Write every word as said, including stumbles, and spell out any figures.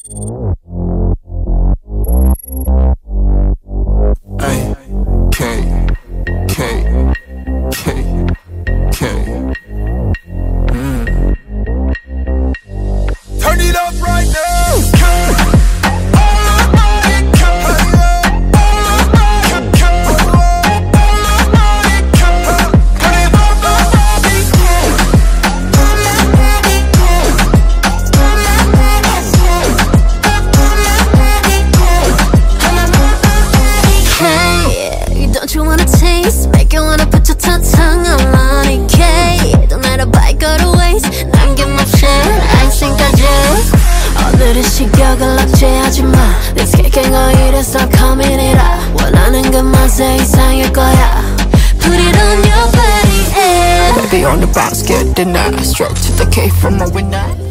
Ay, K, K, K, K. Mm. Turn it up right now. Don't you wanna taste? Make you wanna put your tongue on money K. Don't let a bite go to waste. 남김없이 안심까지 오늘의 시격을 억제하지 마. This kicking 이래서 coming이라 원하는 그 맛의 이상일 거야. Put it on your body, yeah. Be on the bounce, get denied. Stroke to the K from a winner.